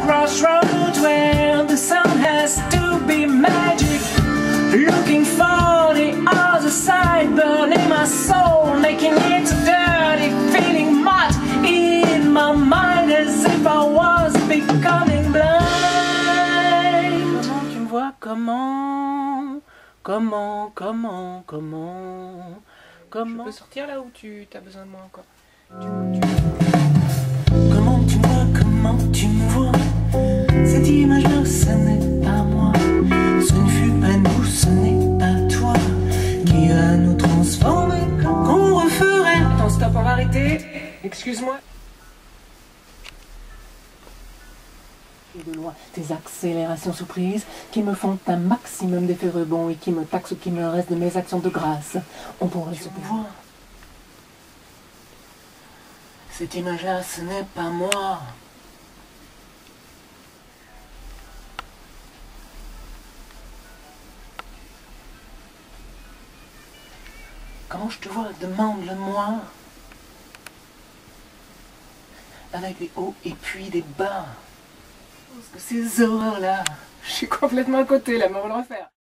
crossroads where the sound has to be magic. Looking for the other side, burning my soul, making it dirty, feeling mud in my mind as if I was becoming blind. Comment tu me vois? Comment? Je peux sortir là ou tu as besoin de moi encore? Comment tu me vois? Comment tu me vois? Cette image-là, ça n'est pas moi. Ce ne fut pas nous, ce n'est pas toi qui va nous transformer qu'on referait. Attends, stop, on va arrêter. Excuse-moi. Et de loin, tes accélérations surprises qui me font un maximum d'effets rebonds et qui me taxent ce qui me reste de mes actions de grâce. On pourrait se voir. Cette image-là, ce n'est pas moi. Comment je te vois? Demande-le-moi. Avec des hauts et puis des bas. Parce que ces horreurs-là, je suis complètement à côté là, mais on va le refaire.